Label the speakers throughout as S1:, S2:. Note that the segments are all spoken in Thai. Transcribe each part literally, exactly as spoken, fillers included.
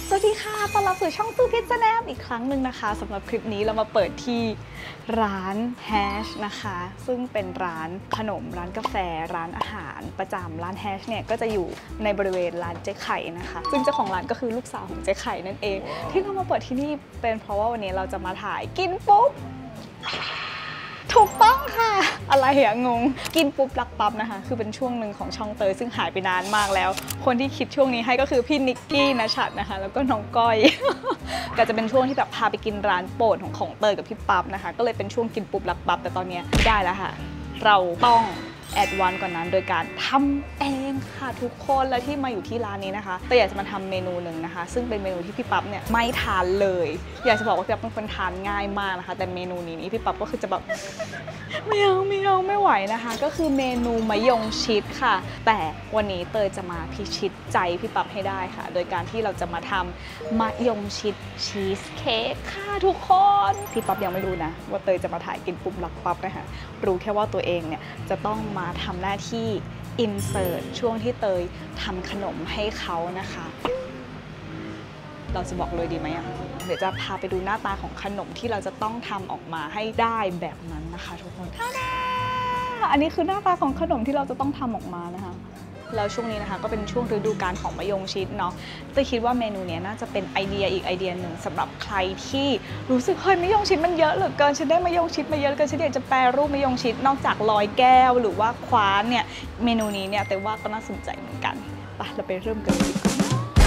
S1: สวัสดีค่ะต้อนรับสู่ช่องตู้พิซซ่าแนมอีกครั้งหนึ่งนะคะสำหรับคลิปนี้เรามาเปิดที่ร้านแฮชนะคะซึ่งเป็นร้านขนมร้านกาแฟร้านอาหารประจำร้านแฮชเนี่ยก็จะอยู่ในบริเวณร้านเจ๊ไข่นะคะซึ่งเจ้าของร้านก็คือลูกสาวของเจ๊ไข่นั่นเองที่เรามาเปิดที่นี่เป็นเพราะว่าวันนี้เราจะมาถ่ายกินปุ๊บถูกต้องค่ะอะไรอะงงกินปุ๊บรักปั๊บนะคะคือเป็นช่วงหนึ่งของช่องเตยซึ่งหายไปนานมากแล้วคนที่คิดช่วงนี้ให้ก็คือพี่นิกกี้ณชัดนะคะแล้วก็น้องก้อย ก็จะเป็นช่วงที่แบบพาไปกินร้านโปรดของของเตยกับพี่ปั๊บนะคะก็เลยเป็นช่วงกินปุ๊บรักปั๊บแต่ตอนนี้ได้แล้วค่ะเราต้องแอดวานซ์กว่านั้นโดยการทำเองค่ะทุกคนและที่มาอยู่ที่ร้านนี้นะคะแต่อยากจะมาทำเมนูหนึ่งนะคะซึ่งเป็นเมนูที่พี่ปั๊บเนี่ยไม่ทานเลยอยากจะบอกว่าพี่ปั๊บเป็นคนทานง่ายมากนะคะแต่เมนูนี้นี่พี่ปั๊บก็คือจะแบบไม่เอาไม่เอาไม่ไหวนะคะก็คือเมนูมะยงชิดค่ะแต่วันนี้เตยจะมาพิชิตใจพี่ปั๊บให้ได้ค่ะโดยการที่เราจะมาทำมะยงชิดชีสเค้กค่ะทุกคนพี่ปั๊บยังไม่รู้นะว่าเตยจะมาถ่ายกินปุ๊บรักปั๊บนะคะรู้แค่ว่าตัวเองเนี่ยจะต้องมาทำหน้าที่อินเสิร์ตช่วงที่เตยทำขนมให้เขานะคะเราจะบอกเลยดีไหมอ่ะเดี๋ยวจะพาไปดูหน้าตาของขนมที่เราจะต้องทำออกมาให้ได้แบบนั้นนะคะทุกคนท่าดาอันนี้คือหน้าตาของขนมที่เราจะต้องทำออกมานะคะแล้วช่วงนี้นะคะก็เป็นช่วงฤดูกาลของมะยงชิดเนาะเตยคิดว่าเมนูนี้น่าจะเป็นไอเดียอีกไอเดียหนึ่งสำหรับใครที่รู้สึกเฮ้ยมะยงชิดมันเยอะเหลือเกินฉันได้มะยงชิดมาเยอะเกินฉันอยากจะแปรรูปมะยงชิดนอกจากลอยแก้วหรือว่าคว้านเนี่ยเมนูนี้เนี่ยแต่ว่าก็น่าสนใจเหมือนกันไปเราไปเริ่มกันดีกว่า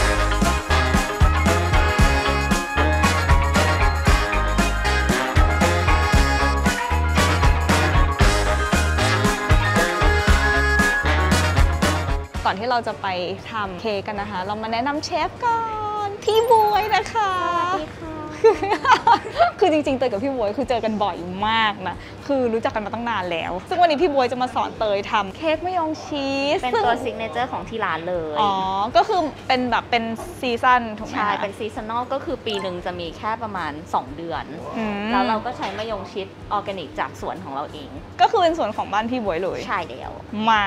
S1: ก่อนที่เราจะไปทำเค้กกันนะคะเรามาแนะนำเชฟก่อนพี่บวยนะคะสวัสดีค่ะคือจริงๆเตยกับพี่บวยคือเจอกันบ่อยมากนะคือรู้จักกันมาตั้งนานแล้วซึ่งวันนี้พี่บวยจะมาสอนเตยทำเค้กมะยงชีส
S2: เป็นตัวซิกเนเจอร์ของที่ร้านเลย
S1: อ๋อก็คือเป็นแบบเป็นซีซั่นถูกไหม
S2: ใช่เป็นซีซันนอลก็คือปีหนึ่งจะมีแค่ประมาณสองเดือนแล้วเราก็ใช้มะยงชิดออร์แกนิกจากสวนของเราเอง
S1: ก็คือเป็นสวนของบ้านพี่บวยเลย
S2: ใช่เดียว
S1: มา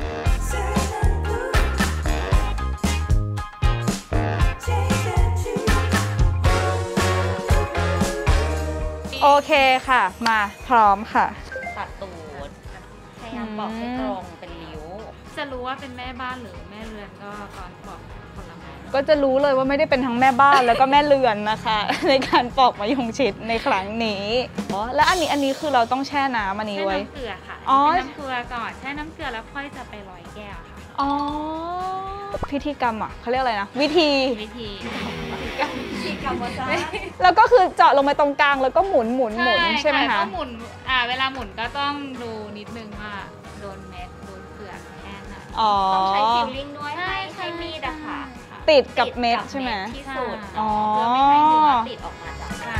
S1: โอเคค่ะมาพร้อมค่ะ
S2: ตัดตูดพยายามบอกให้ตรงเป็นริ้ว
S3: จะรู้ว่าเป็นแม่บ้านหรือแม่เรือนก็ตอนปอกผลไม้
S1: ก็จะรู้เลยว่าไม่ได้เป็นทั้งแม่บ้านแล้วก็แม่เรือนนะคะในการปอกมะยงชิดในครั้งนี้อ๋อแล้วอันนี้อันนี้คือเราต้องแช่น้ำอันนี้ไว้
S3: แช่น้ำเกลือค่ะอ๋อน้ำเกลือก่อนแช่น้ำเกลือแล้วค่อยจะไปลอยแก้วค่ะ
S1: อ๋อพิธีกรรมอ่ะเขาเรียกอะไรนะวิธี
S3: วิธี
S2: วิธีกรรมว่า
S1: แล้วก็คือเจาะลงไปตรงกลางแล้วก็หมุนหมุนหมุนใช่ไหมคะ
S3: ก็หมุนอ่าเวลาหมุนก็ต้องดูนิดนึงว่าโดนเม็ดโดนเปลือกแค่ไหน
S2: ต้องใช้ฟิลลิ่งด้วยให้ให้มีดอะค่ะ
S1: ติดกับเม็ดใช่ไหม
S2: ที่สุดเพื่อไม่ให้เนื้อติดออกมาจากกัน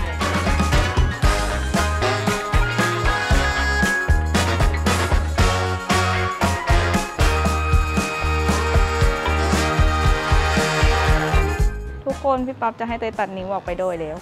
S1: ทุกคนพี่ปั๊บจะให้เตยตัดนิ้วออกไปโดยแล้ว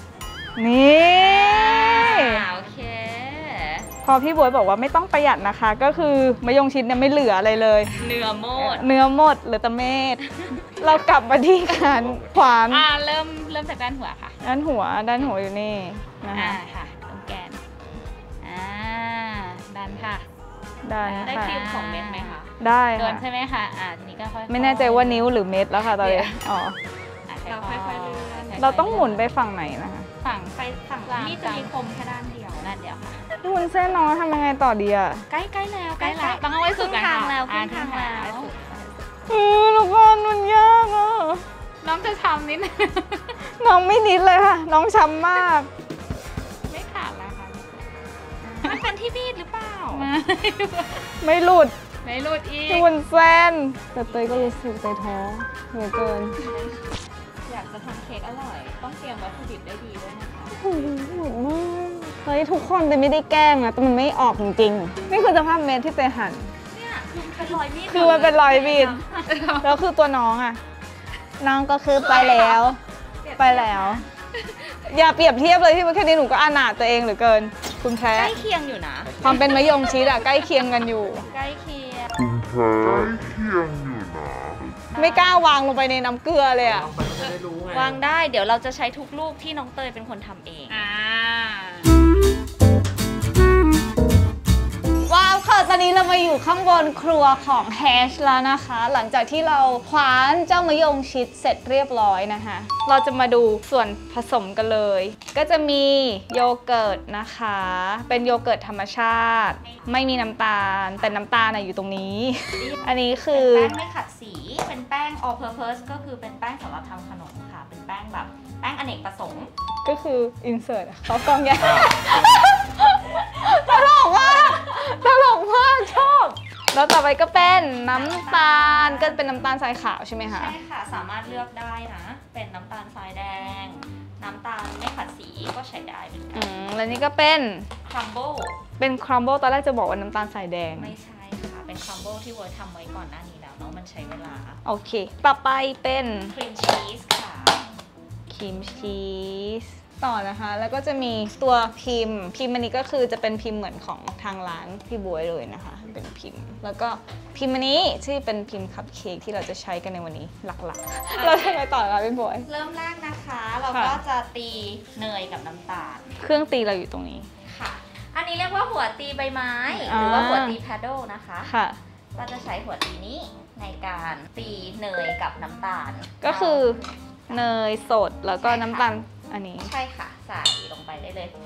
S1: นี่
S2: โอเค
S1: พอพี่บวยบอกว่าไม่ต้องประหยัดนะคะก็คือมะยงชิดเนี่ยไม่เหลืออะไรเลย
S2: เนื้อหมด
S1: เนื้อหมดเหลือแต่เม็ดเรากลับมาที่การขวาน
S3: อ่าเริ่มเริ่มจากด้านหัวค่ะ
S1: ด้านหัวด้านหัวอยู่นี่นะคะ
S3: อ่าค่ะตรงแกนอ่าดันค่ะ
S1: ได้
S2: ได้ฟิลของเม็ดไหมคะ
S1: ได้
S3: โดนใช่ไหมคะอ่าทีนี้ก็ค่อย
S1: ไม่แน่ใจว่านิ้วหรือเม็ดแล้วค่ะตอนนี้อ๋อ
S3: เราค่อยๆเลื่อน
S1: เราต้องหมุนไปฝั่งไหนนะคะ
S3: ฝั่งไปฝั่งนี่จะมีคมแค่ด้านเดียวด้านเดียวค่ะ
S1: พี่วุ้นเส้นน้องทำยังไงต่อดีอะ
S3: ใกล้ใกล้แล้วใกล้แล้วต้องเอาไว้สุด
S2: ทางแล้วครึ่งทางแล้ว
S1: เออลูกบอลมันยากอะ
S3: น้องจะทำนิด
S1: น้องไม่นิดเลยค่ะน้องช้ำมาก
S3: ไม่ขาดแล้วค่ะ
S2: มันเป็นที่มีดหรือเปล่า
S1: ไม่หลุด
S3: ไม่หลุดอีก
S1: พี่วุ้นเส้นแต่เตยก็รู้สึกใจท้อเหลือเกิน
S2: อยากจะทำเค้กอร่อยต้องเตรียมวัตถุดิบได้ดีด้วยนะคะ
S1: โอ้โหหมดมากเฮ้ยทุกคนเตยไม่ได้แกล้งนะแต่มันไม่ออกจริงๆนี่คือสภาพเม็ดที่เตยหั่น
S2: เนี่ยคือเป็นรอยมีด
S1: คือมันเป็นรอยมีดแล้วคือตัวน้องอ่ะน้องก็คือไปแล้วไปแล้วอย่าเปรียบเทียบเลยที่มันแค่นี้หนูก็อนาถตัวเองเหลือเกินคุณแพ้
S2: ใกล้เคียงอยู่นะ
S1: ความเป็นมะยงชิดอะใกล้เคียงกันอยู่
S2: ใกล้เคียง
S4: คุณแพ้ใกล้เคียงอยู่นะ
S1: ไม่กล้าวางลงไปในน้ำเกลือเลยอะ
S4: มันก็จะได้รู้ไง
S2: วางได้เดี๋ยวเราจะใช้ทุกลูกที่น้องเตยเป็นคนทำเอง
S1: อ่าว้าวค่ะตอนนี้เรามาอยู่ข้างบนครัวของแฮชแล้วนะคะ หลังจากที่เราคว้านเจ้ามะยงชิดเสร็จเรียบร้อยนะคะ เราจะมาดูส่วนผสมกันเลย ก็จะมีโยเกิร์ตนะคะ เป็นโยเกิร์ตธรรมชาติ ไม่มีน้ำตาล แต่น้ำตาลน่ะอยู่ตรงนี้ อันนี้คือ
S2: เป็นแป้งไม่ขัดสี เป็นแป้ง all purpose ก็คือเป็นแป้งสำหรับทำขนมค่ะ เป็นแป้งแบบแป้งอเนกประสงค์
S1: ก็คือ insert เขากล้องใหญ่ ตลกมากตลกมากชอบ แล้วต่อไปก็เป็นน้ำตาลก็เป็นน้ำตาลทรายขาวใช่ไหมคะ
S2: ใช่ค่ะ สามารถเลือกได้นะ เป็นน้ำตาลทรายแดง น้ำตาลไม่ขัดสีก็ใช้ได้เหมือนกั
S1: อื
S2: น
S1: มแล้วนี่ก็เป็น
S2: crumble
S1: เป็นครัมเบิลตอนแรกจะบอกว่าน้ำตาลทรายแดง
S2: ไม่ใช่ค่ะ เป็น crumble ที่เวิร์ทำไว้ก่อนหน้านี้แล้วเนาะ มันใช้เวลา
S1: โอเค ต่อไปเป็น
S2: cream cheese ค่ะ
S1: ครีมชีสต่อนะคะ แล้วก็จะมีตัวพิมพ์ พิมพ์อันนี้ก็คือจะเป็นพิมพ์เหมือนของทางร้านพี่บวยเลยนะคะ เป็นพิมพ์ แล้วก็พิมพ์อันนี้ที่เป็นพิมพ์คัพเค้กที่เราจะใช้กันในวันนี้หลักๆ เราจะไปต่อค่ะพี่บวย
S2: เริ่มแรกนะคะ เรา
S1: ค่ะ
S2: ก็จะตีเนยกับน้ำตาล
S1: เครื่องตีเราอยู่ตรงนี้
S2: ค่ะ อันนี้เรียกว่าหัวตีใบไม้
S1: อ่า
S2: หรือว่าหัวตีแพดเดิลนะคะ
S1: ค่ะ
S2: ก็จะใช้หัวตีนี้ในการตีเนยกับน้ำตาล
S1: ก็คือเนยสดแล้วก็น้ำตาลอันนี้
S2: ใช่ค่ะ ใส่ลงไปได้เลย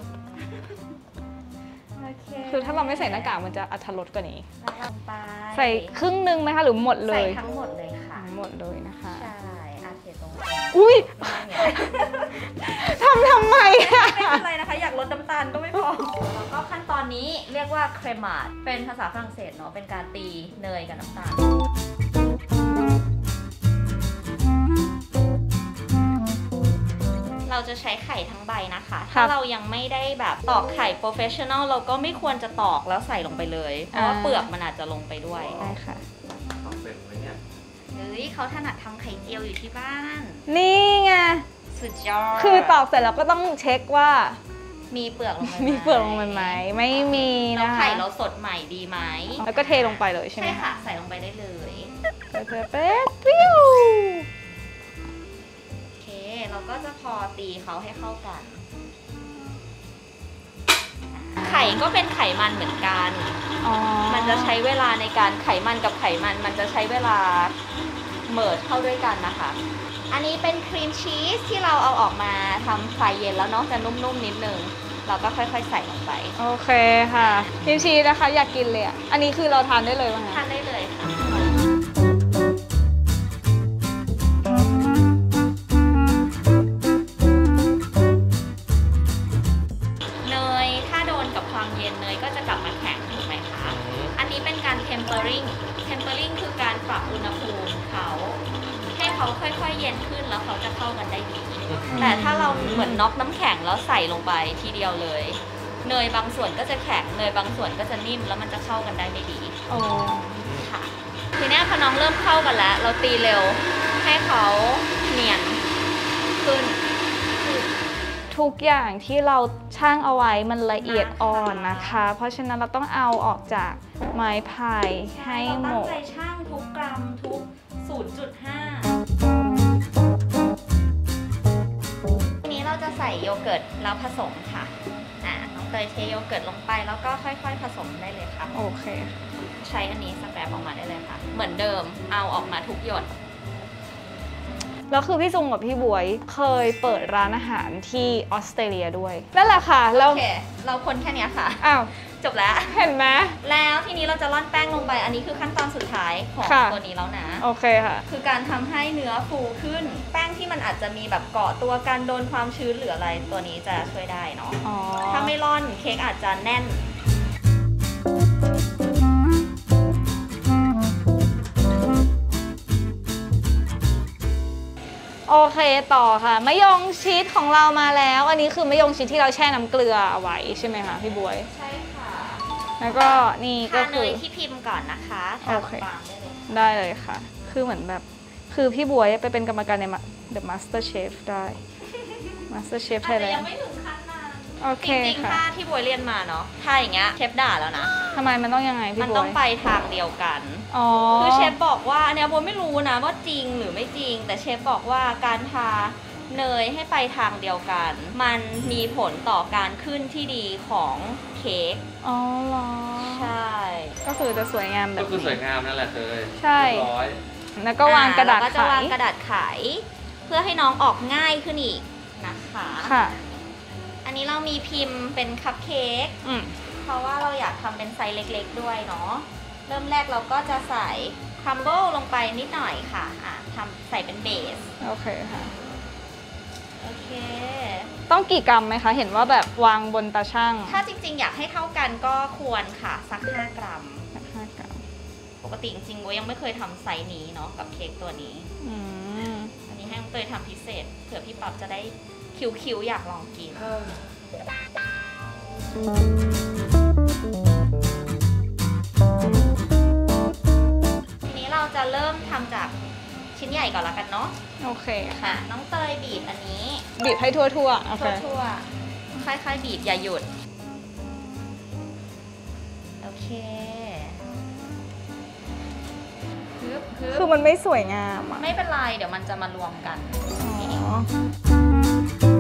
S2: โอเค
S1: คือถ้าเราไม่ใส่หน้ากากมันจะอรรถรสกว่านี้
S2: แล้วลงไป
S1: ใส่ครึ่งหนึงไหมคะหรือหมดเล
S2: ใส่
S1: ย
S2: ทั้งหมดเลยค่ะ
S1: หมดเลยนะคะ
S2: ใช่อาเทตรง
S1: อุ้ย
S2: นี้
S1: ทำทำไมอะ
S2: ไม่เป็นไรนะคะ อยากลดน้ำตาลก็ไม่พอ แล้วก็ขั้นตอนนี้เรียกว่าเครมาดเป็นภาษาฝรั่งเศสเนาะ เป็นการตีเนยกับน้ำตาล เราจะใช้ไข่ทั้งใบนะคะ ถ้าเรายังไม่ได้แบบตอกไข่โปรเฟชชั่นอลเราก็ไม่ควรจะตอกแล้วใส่ลงไปเลย เพราะว่าเปลือกมันอาจจะลงไปด้วย
S1: ได้ค่ะ
S4: ทำเป็นไหมเนี่ย
S2: เฮ้ยเขาถนัดทำไข่เจียวอยู่ที่บ้าน
S1: นี่ไง
S2: สุดยอด
S1: คือตอกเสร็จแล้วก็ต้องเช็คว่า
S2: มีเปลือกลงไปไห
S1: มีเปลือกลงไปไหม ไม่มี
S2: แล้ว
S1: นะคะ
S2: ไข่เราสดใหม่ดีไหม
S1: แล้วก็เทลงไปเลยใช่ไหม
S2: ใช่ค่ะ
S1: คะ
S2: ใส่ลงไปได้เลย
S1: ก็จะเป็นปิ้ว
S2: โอเค เราก็จะพอตีเขาให้เข้ากัน ไข่ก็เป็นไขมันเหมือนกัน
S1: อ๋อ
S2: มันจะใช้เวลาในการไขมันกับไขมัน มันจะใช้เวลาเมิร์จเข้าด้วยกันนะคะ อันนี้เป็นครีมชีสที่เราเอาออกมาทำคลายเย็นแล้วเนาะ จะนุ่มๆนิดนึง เราก็ค่อยๆใส่ลงไป
S1: โอเคค่ะพิมชีสนะคะ อยากกินเลยอ่ะ อันนี้คือเราทานได้เลยป่ะ
S2: ทา
S1: คะ
S2: นได้เลยค่ะ เนยถ้าโดนกับความเย็นเนยก็จะกลับมาแข็งถูกไหมคะ อันนี้เป็นการ tempering tempering คือการปรับอุณหภูมิเขาให้เขาค่อยๆเย็นขึ้นแล้วเขาจะเข้ากันได้ดี แต่ถ้าเราเหมือนน็อกน้ำแข็งแล้วใส่ลงไปทีเดียวเลย เนยบางส่วนก็จะแข็ง เนยบางส่วนก็จะนิ่มแล้วมันจะเข้ากันได้ไม่ดี
S1: โอ้
S2: ค่ะ ทีนี้พอน้องเริ่มเข้ากันแล้ว เราตีเร็วให้เขาเนียนขึ้น
S1: ทุกอย่างที่เราช่างเอาไว้มันละเอียดอ่อนนะคะ เพราะฉะนั้นเราต้องเอาออกจากไม้พายให้หม
S2: เราตั้ง
S1: ด
S2: ใจช่างทุกกรัมทุก ศูนย์จุดห้า ทีนี้เราจะใส่โยเกิร์ตแล้วผสมค่ะ อ่าน้องเตยเทโยเกิร์ตลงไปแล้วก็ค่อยๆ ผสมได้เลยค่ะ
S1: โอเค
S2: ใช้อันนี้สแครปออกมาได้เลยค่ะ เหมือนเดิมเอาออกมาทุกหยด
S1: แล้วคือพี่ซุงกับพี่บวยเคยเปิดร้านอาหารที่ออสเตรเลียด้วย นั่นแหละค่ะ แล้ว
S2: โอเค เราคนแค่เนี้ยค่ะ
S1: อ้าว
S2: จบแล้ว
S1: เห็นไหม
S2: แล้วทีนี้เราจะร่อนแป้งลงไป อันนี้คือขั้นตอนสุดท้ายของ
S1: ค่ะ
S2: ตัวนี้แล้วนะ
S1: โอเคค่ะ
S2: คือการทำให้เนื้อฟูขึ้น แป้งที่มันอาจจะมีแบบเกาะตัวกันโดนความชื้นหรืออะไร ตัวนี้จะช่วยได้เนาะ
S1: อ๋อ
S2: ถ้าไม่ร่อนเค้กอาจจะแน่น
S1: โอเคต่อค่ะมะยงชิดของเรามาแล้ว อันนี้คือมะยงชิดที่เราแช่น้ำเกลือเอาไว้ใช่ไหมคะพี่บวย
S2: ใช่ค่ะ
S1: แล้วก็นี่ก็
S2: ทาเน
S1: คือย
S2: ที่พิมพ์ก่อนนะคะทา
S1: โอเค
S2: บางๆได้เลย
S1: ได้เลยค่ะ คือเหมือนแบบคือพี่บวยไปเป็นกรรมการใน The Master Chef ได้ Master Chef
S2: อาจจะ
S1: Thailand
S2: ยังไม่ถึงขั้นนั้น
S1: โอเค
S2: จริงๆ
S1: ค่ะ
S2: ถ้าที่บวยเรียนมาเนาะถ้าอย่างเงี้ยเชฟด่าแล้วนะ
S1: ทำไมมันต้องยังไงพี่
S2: มัน
S1: บวย
S2: ต้องไปทางเดียวกัน
S1: อ๋อ
S2: คือเชฟบอกว่าอันเนี้ยบวยไม่รู้นะว่าจริงหรือไม่จริง แต่เชฟบอกว่าการทาเนยให้ไปทางเดียวกัน มันมีผลต่อการขึ้นที่ดีของเค้ก
S1: อ๋อเหรอ
S2: ใช่
S1: ก็คือจะสวยงามแบบ
S4: ก็คือสวย
S1: นี้
S4: งามนั่นแหละเคย
S1: ใช่
S4: เรียบร้อย
S1: แล้วก็วางกระดาษ
S2: อ่แล้วก็
S1: ไข
S2: จะวางกระดาษไขเพื่อให้น้องออกง่ายขึ้นอีกนะคะ
S1: ค่ะ
S2: อันนี้เรามีพิมพ์เป็นคัพเค้ก
S1: อืม
S2: เพราะว่าเราอยากทำเป็นไซส์เล็กๆด้วยเนาะ เริ่มแรกเราก็จะใส่ครัมเบิลลงไปนิดหน่อยค่ะ อ่ะทำใส่เป็นเบส
S1: โอเคค่ะ
S2: โอเค
S1: ต้องกี่กรัมไหมคะ เห็นว่าแบบวางบนตาช่าง
S2: ถ้าจริงๆ อยากให้เท่ากันก็ควรค่ะ สักห้ากรัม
S1: สักห้ากรัม
S2: ปกติจริงๆโบยังไม่เคยทำไซส์นี้เนาะกับเค้กตัวนี้
S1: อืม
S2: อันนี้ให้น้องเตยทำพิเศษเผื่อพี่ปั๊บจะได้คิวๆอยากลองกิน ทีนี้เราจะเริ่มทำจากชิ้นใหญ่ก่อนละกันเนาะ
S1: โอเคค่ะ
S2: ค่ะ น้องเตยบีบอันนี้
S1: บีบให้ทั่วๆ โอเค
S2: ทั่วๆ ค่อยๆ บีบอย่าหยุด โอเคฮึบฮึ
S1: คือบ มันไม่สวยงามอ่ะ
S2: ไม่เป็นไร เดี๋ยวมันจะมารวมกัน
S1: อ๋อ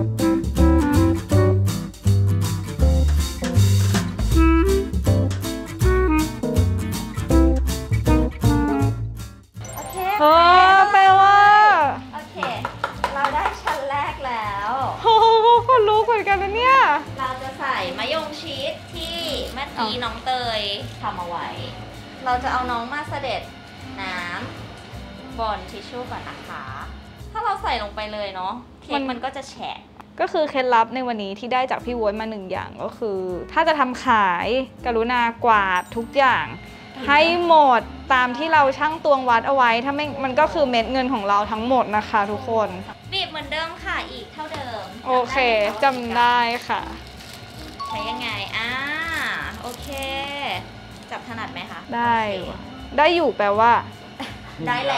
S2: โอเค
S1: เออแปลว่า
S2: โอเค เราได้ชั้นแรกแล้ว
S1: โอ้โหคนรู้เหมือนกันนะเนี่ย
S2: เราจะใส่มะยงชิดที่เมื่อกี้
S1: อ๋อ
S2: น้องเตยทำเอาไว้ เราจะเอาน้องมาเสด็จน้ำบนทิชชู่ก่อนนะคะ ถ้าเราใส่ลงไปเลยเนาะเค้กมันก็จะแฉะ
S1: ก็คือเคล็ดลับในวันนี้ที่ได้จากพี่โว้ยมาหนึ่งอย่างก็คือ ถ้าจะทำขายกรุณากวาดทุกอย่าง ให้หมดตามที่เราชั่งตวงวัดเอาไว้ ถ้าไม่มันก็คือเม็ดเงินของเราทั้งหมดนะคะทุกคน
S2: บีบเหมือนเดิมค่ะอีกเท่าเดิม
S1: โอเคจำได้ค่ะ
S2: ใช้ยังไงอ่าโอเค จับถนัดไหมคะ
S1: ได้
S2: โอเค
S1: ได้อยู่แปลว่า
S2: ได้แหละ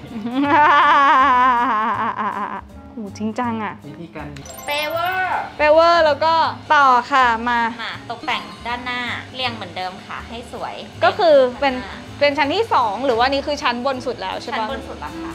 S1: โหจริงจังอะ
S4: วิธีการ
S2: เปเวอร์
S1: แปลว่าแล้วก็ต่อค่ะมา
S2: มาตกแต่งด้านหน้าเรียงเหมือนเดิมค่ะ ให้สวย
S1: ก็คือเป็น
S2: ด้าหา
S1: เป็นชั้นที่สองหรือว่านี่คือชั้นบนสุดแล้วใช่
S2: ชั้น
S1: ปะ
S2: บนสุดละค่ะ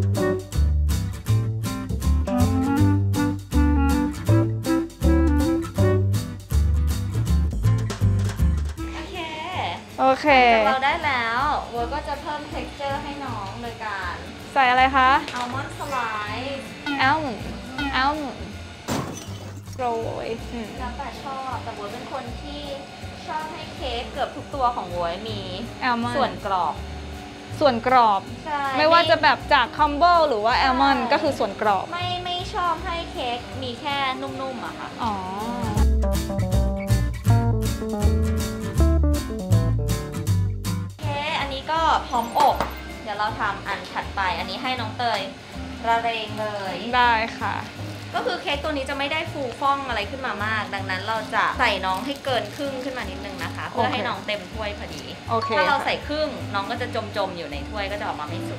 S2: โอเค
S1: โอเค
S2: จากเราได้แล้วเวอร์ก็จะเพิ่ม texture ให้น้องโดยการ
S1: ใส่อะไรคะ
S2: อัลมอนด์สไลด์
S1: อัลมอนด์อัลมอนด์โรยอืม
S2: แล้วแต่ชอบ แต่เวอร์เป็นคนที่ชอบให้เค้กเกือบทุกตัวของเวอร์มี
S1: อัลมอนด์
S2: ส่วนกรอบ
S1: ส่วนกรอบ
S2: ใช่
S1: ไม่ว่าจะแบบจากคัมเบิลหรือว่าอัลมอนด์ก็คือส่วนกรอบ
S2: ไม่ไม่ชอบให้เค้กมีแค่นุ่มๆอะค่ะ
S1: อ๋อ
S2: โอเค อันนี้ก็พร้อมอบ เดี๋ยวเราทำอันถัดไป อันนี้ให้น้องเตยระเรงเลย
S1: ได้ค่ะ
S2: ก็คือเค้กตัวนี้จะไม่ได้ฟูฟ่องอะไรขึ้นมามาก ดังนั้นเราจะใส่น้องให้เกินครึ่งขึ้นมานิดนึงนะคะ เพื่อให้น้องเต็มถ้วยพอดี
S1: โอเค
S2: ถ้าเรา
S1: ค่ะ
S2: ใส่ครึ่งน้องก็จะจมๆอยู่ในถ้วยก็จะออกมาไม่สวย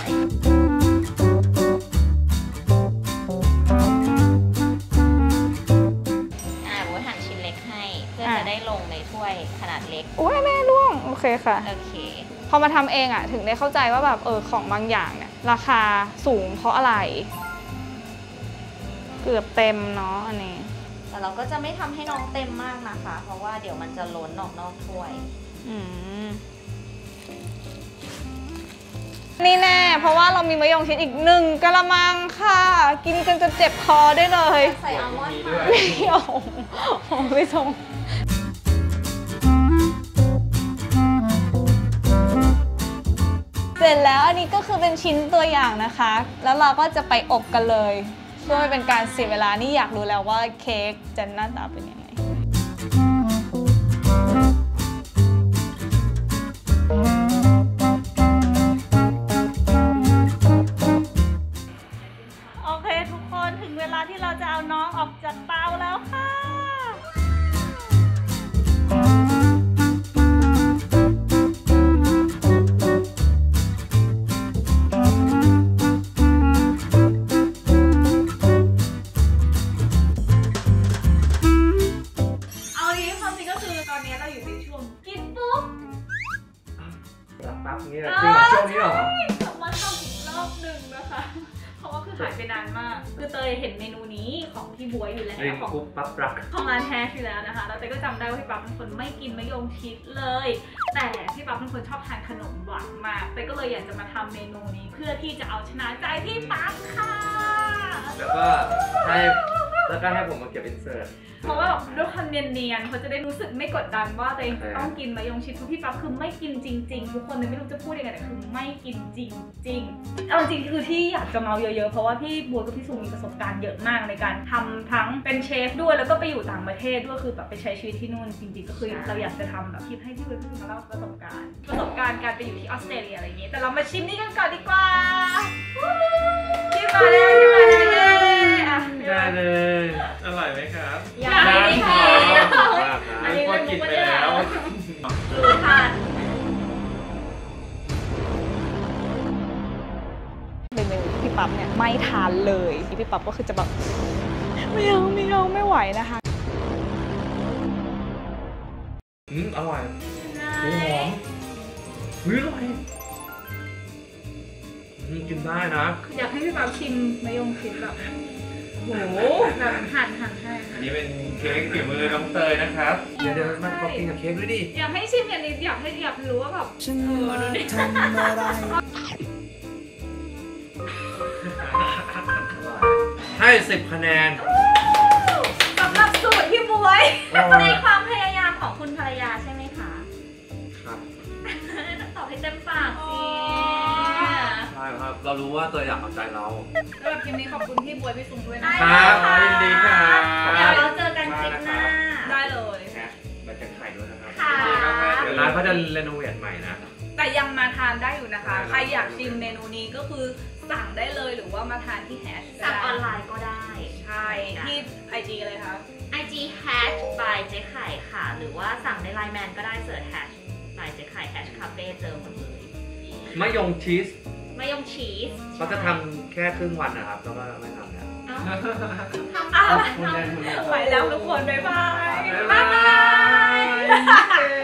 S2: อ่าโบหั่นชิ้นเล็กให้เพื่อจะได้ลงในถ้วยขนาดเล็ก
S1: โอ้ยแม่ร่วง โอเคค่ะ
S2: โอเค
S1: พอมาทำเองอ่ะ ถึงได้เข้าใจว่าแบบเออของบางอย่างเนี่ยราคาสูงเพราะอะไร เกือบเต็มเนาะอันนี้
S2: แต่เราก็จะไม่ทำให้น้องเต็มมากนะคะ เพราะว่าเดี๋ยวมันจะล้นออกนอกถ้วย
S1: อืมนี่แน่ เพราะว่าเรามีมะยงชิดอีกหนึ่งกะละมังค่ะ กินกันจนเจ็บคอได้เลย
S2: ใส่อัลมอนด์
S4: มี
S2: มา
S4: ด้วย
S1: ไม่โอ้โหไม่ส่งเสร็จแล้วอันนี้ก็คือเป็นชิ้นตัวอย่างนะคะ แล้วเราก็จะไปอบกันเลยเพื่อไม่เป็นการเสียเวลานี่อยากรู้แล้วว่าเค้กจะหน้าตาเป็นยังไงโอเคทุกคนถึงเวลาที่เราจะเอาน้องออกจากเตาแล้วค่ะนี้ของพี่บัวอยู่แล้ว
S4: ริน
S1: ของ
S4: กุ๊บปั๊บรัก
S1: ของร้านแฮชอยู่แล้วนะคะแล้วแต่ก็จำได้ว่าพี่ปั๊บเป็นคนไม่กินมะยงชิดเลย แต่พี่ปั๊บเป็นคนชอบทานขนมหวานมากแต่ก็เลยอยากจะมาทำเมนูนี้เพื่อที่จะเอาชนะใจพี่ปั๊บค่ะ
S4: แล้วก็ให้แล้วก็ให้ผมมาเก็บอินเสิร์ต
S1: เพราะว่าแบบด้วยความเนียนๆเขาจะได้รู้สึกไม่กดดันว่าตัวเอง
S4: ใช่
S1: ต้องกินมะยงชิดเพราะพี่ปั๊บคือไม่กินจริงๆทุกคนเลยไม่รู้จะพูดยังไงแต่คือไม่กินจริงๆเอาจริงๆคือที่อยากจะเมาเยอะๆเพราะว่าพี่บัวกับพี่ซูมีประสบการณ์เยอะมากในการทำทั้งเป็นเชฟด้วยแล้วก็ไปอยู่ต่างประเทศด้วยคือแบบไปใช้ชีวิตที่นู่นจริงๆก็คือเราอยากจะทำแบบคลิปให้พี่บัวพี่ซูมาเล่าประสบการณ์ประสบการณ์การไปอยู่ที่ออสเตรเลียอะไรอย่างงี้แต่เรามาชิมนี่กันก่อนดีกว่าชิมมาแล้วชิมมาแล้วเย้อ่ะ
S4: ได้เลยอร่อยไหมครับ
S1: อยากให้กิน
S4: อันนี้ก็กินไปแล้ว
S2: รู้ทาน
S1: เป็นเมนูที่พี่ปั๊บเนี่ยไม่ทานเลยพี่ปั๊บก็คือจะแบบไม่เอาไม่เอาไม่ไหวนะคะ
S4: อืมอร่อยหอมเฮ้ยอร่อยอืมกินได้นะ
S1: อยากให้พี่ปั๊บชิมมะยงชิดแบบโหแบบหั่นหั่นให้
S4: อันนี้เป็นเค้กฝีมือน้องเตยนะครับ เดี๋ยวเดี๋ยวมาขอกินกับเค้กด้วยดิ
S1: อยากให้ชิมอย่างนี้อยากให้อยากรู้ว่าแบบเออดูดิ
S4: ให้สิบคะแนน
S1: สำหรับสูตรพี่บวย
S2: ในความพยายามของคุณภรรยาใช่ไหมคะ
S4: ครับ
S2: ตอบให้เต็มปากสิ
S4: ใช่ครับ เรารู้ว่าตัวอยากเอาใจเรา
S1: สำหรับคลิปนี้ขอบคุณพี่บวยพี่ซุงด้วยนะ
S4: ค
S1: คะ
S4: รับยินดีครับ
S2: เดี๋ยวเราเจอกันคลิปหน้า
S1: ได้เลย
S4: แฮชมาจากไข่ด้วยนะครับ
S2: ค่ะ
S4: เดี๋ยวร้านเขาจะรีโนเวทใหม่นะ
S1: แต่ยังมาทานได้อยู่นะคะ
S4: ได้
S1: ใครอยากชิมเมนูนี้ก็คือสั่งได้เลยหรือว่ามาทานที่แฮช
S2: สั่งออนไลน์ก็ได้
S1: ใช่ที่ไอจีเลยค่ะ
S2: ไอ จี hash by เจ๊ไข่ค่ะ หรือว่าสั่งในไลน์แมนก็ได้เสิร์ช hash by เจ๊ไข่ hash cafe เจอหมดเลย
S4: มะยงชีส
S2: มายองชีส
S4: เขาจะทำแค่ครึ่งวันนะครับแล้วก็ไม่ทำแล้ว
S2: เอ้า
S1: อ้าว
S4: คุณเล่นคุณเล่น
S1: ไปแล้วทุกคน บ๊ายบาย
S4: บ๊ายบาย